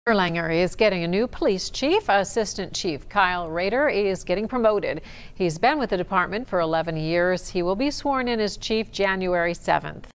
Erlanger is getting a new police chief. Assistant Chief Kyle Rader is getting promoted. He's been with the department for 11 years. He will be sworn in as chief January 7th.